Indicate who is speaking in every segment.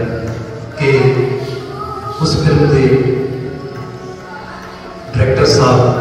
Speaker 1: कि उस फिल्म के डायरेक्टर साहब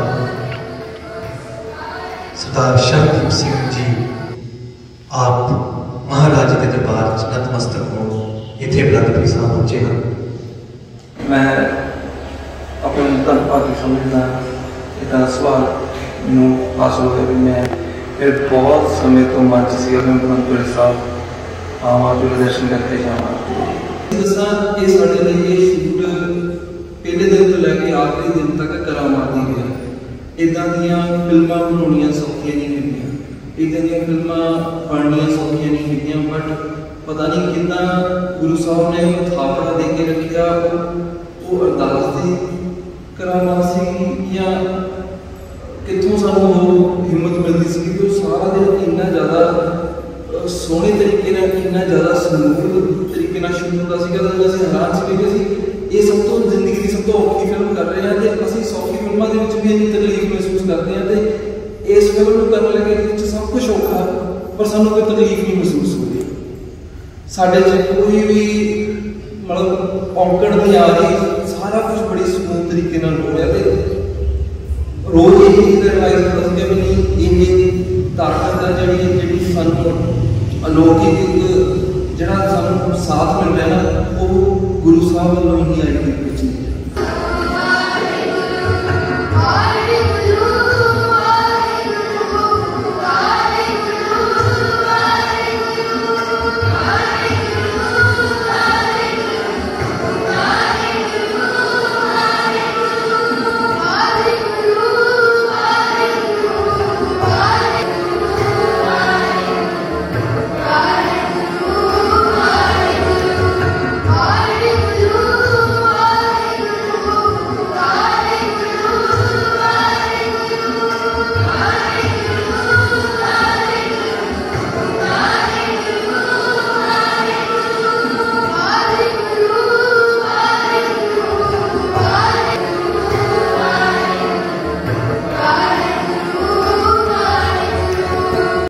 Speaker 1: सरदार शरणदीप सिंह जी आप महाराज के दरबार च नतमस्तक हो इतने बुलंदपुर साहब पहुंचे हैं।
Speaker 2: मैं अपने धनभागी समझना इतना सवाल मैं हासिल हो गया। मैं फिर बहुत समय तो मन से मैं बुलंदपुर साहब आवा जो दर्शन करके जावा।
Speaker 3: ये साढ़े लिए शूट पहले दिन तो लैके आखिरी दिन तक करामाती गया। इदा दियाँ फिल्मां बनानियां सौखियां नहीं होंदियां, इदा दियां फिल्मां बननियां सौखियां नहीं होंदियां। बट पता नहीं कितना गुरु साहब ने थापड़ा दे के रखा, वो अरदास की करामात सी या कितों सानू हिम्मत मिलती सी कि सारा दिन इन्ना ज़्यादा सोहने तरीके इन्ना ज़्यादा स्मूथ तरीके शुरू होता है। असं हैरान से कि ये सब तो जिंदगी की सब तो औखी फिल्म कर रहे हैं तो असं सौखी फिल्मों के भी इन्नी तकलीफ महसूस करते हैं। तो इस फिल्म को करने लगे सब कुछ औखा पर सानू कोई तकलीफ नहीं महसूस होती। साढ़े कोई भी मतलब औकड़ नहीं आ रही, सारा कुछ बड़ी स्मूथ तरीके हो रहा है। रोज ये चीज़ रियलाइज होता है भी नहीं इन्नी ताकत है जी सानू अलौकिक जो साथ मिल रहा है ना वो गुरु साहब वालों ही आई कुछ नहीं।